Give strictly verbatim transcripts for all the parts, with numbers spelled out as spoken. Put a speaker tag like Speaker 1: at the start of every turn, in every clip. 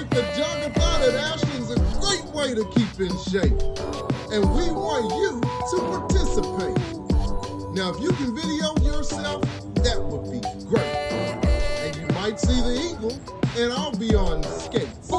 Speaker 1: The Jogathon at Ashland's a great way to keep in shape. And we want you to participate. Now, if you can video yourself, that would be great. And you might see the eagle, and I'll be on skates.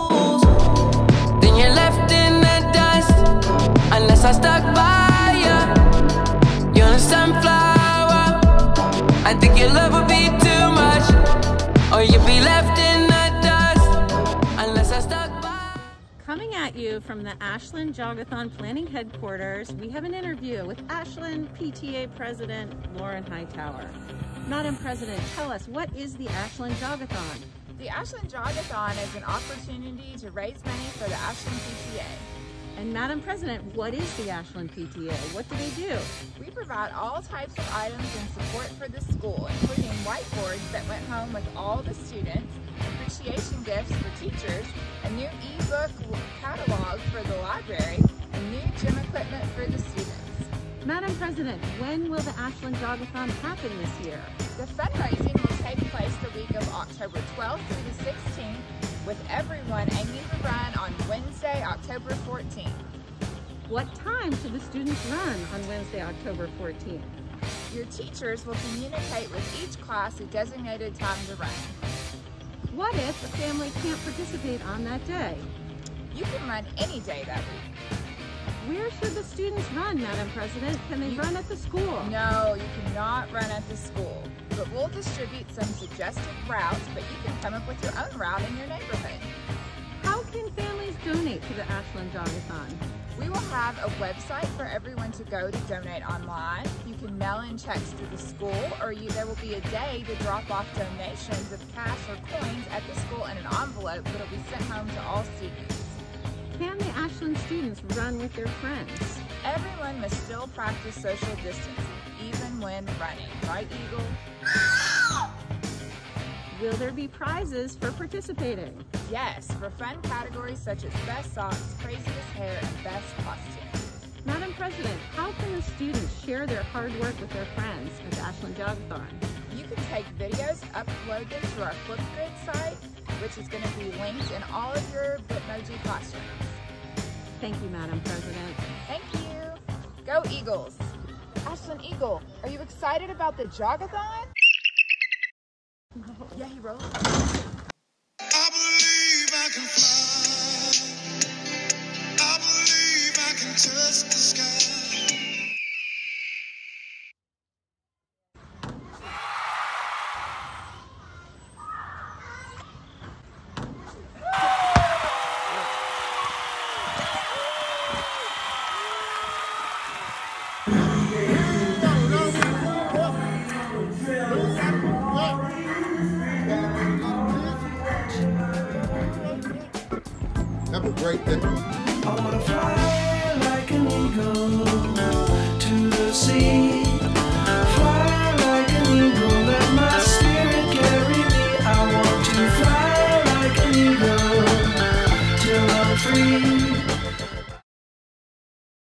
Speaker 2: Then you're left in the dust, unless I stuck by you. You're a sunflower. I think your love would be too much, or you'd be left in the dust, unless I stuck by.
Speaker 3: Coming at you from the Ashland Jogathon Planning Headquarters, we have an interview with Ashland P T A President Lauren Hightower. Madam President, tell us, what is the Ashland Jogathon?
Speaker 4: The Ashland Jogathon is an opportunity to raise money for the Ashland P T A.
Speaker 3: And Madam President, what is the Ashland P T A? What do they do?
Speaker 4: We provide all types of items in support for the school, including whiteboards that went home with all the students, appreciation gifts for teachers, a new e-book catalog for the library, and new gym equipment for the students.
Speaker 3: Madam President, when will the Ashland Jogathon happen this year?
Speaker 4: The fundraising will take place the week of October twelfth through the sixteenth, with everyone aiming to run on Wednesday, October fourteenth.
Speaker 3: What time should the students run on Wednesday, October fourteenth?
Speaker 4: Your teachers will communicate with each class a designated time to run.
Speaker 3: What if a family can't participate on that day?
Speaker 4: You can run any day that week.
Speaker 3: Where should the students run, Madam President? Can they
Speaker 4: you,
Speaker 3: run at the school?
Speaker 4: No, you cannot run at the school. But we'll distribute some suggested routes, but you can come up with your own route in your neighborhood.
Speaker 3: How can families donate to the Ashland Jogathon?
Speaker 4: We will have a website for everyone to go to donate online. You can mail in checks to the school, or you, there will be a day to drop off donations of cash or coins at the school in an envelope that will be sent home to all students.
Speaker 3: Can the Ashland students run with their friends?
Speaker 4: Everyone must still practice social distancing, even when running. Right, Eagle?
Speaker 3: Will there be prizes for participating?
Speaker 4: Yes, for fun categories such as Best Socks, Craziest Hair, and Best Costume.
Speaker 3: Madam President, how can the students share their hard work with their friends at the Ashland Jogathon?
Speaker 4: You can take videos, upload them to our Flipgrid site, which is going to be linked in all of your Bitmoji classrooms.
Speaker 3: Thank you, Madam President.
Speaker 4: Thank you. Go Eagles. Ashland Eagle, are you excited about the Jogathon?
Speaker 3: No.
Speaker 4: Yeah, he rolled.
Speaker 5: I believe I can fly. I believe I can touch the sky.
Speaker 1: Have a great day.
Speaker 5: I wanna fly like an eagle to the sea.